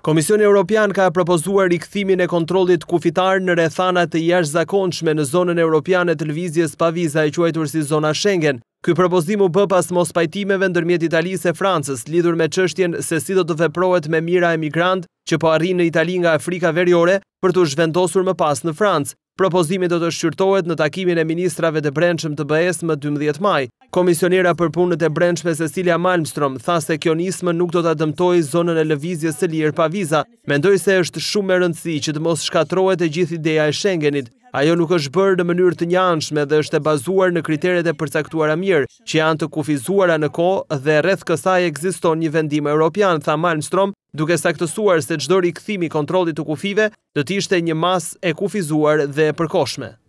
Komisioni Evropian ka propozuar rikthimin e kontrollit kufitar në rrethana të jashtëzakonshme në zonën europiane të lëvizjes pa viza e quajtur si zona Shengen. Ky propozim u bë pas mos pajtimeve ndërmjet Italisë e Francës lidhur me çështjen se si do të veprohet me mijëra emigrant që po arrin në Itali nga Afrika Veriore për të zhvendosur më pas në Francë. Propozimi do të shqyrtohet në takimin e ministrave të brendshëm të BE-s më 12 maj. Komisionera për punët e brendshme Cecilia Malmström tha se kjo nismë nuk do ta dëmtojë zonën e lëvizjes së lirë pa viza. Mendoi se është shumë e rëndësishme që të mos shkatërrohet e gjithë ideja e Shengenit. Ajo nuk është bërë në mënyrë të njanshme dhe është e bazuar në kriteret e përcaktuara mirë, që janë të kufizuara në kohë dhe rreth kësaj ekziston një vendim evropian, tha Malmström, duke saktësuar se çdo rikthim i kontrollit të kufive do të ishte një masë e kufizuar dhe e përkohshme.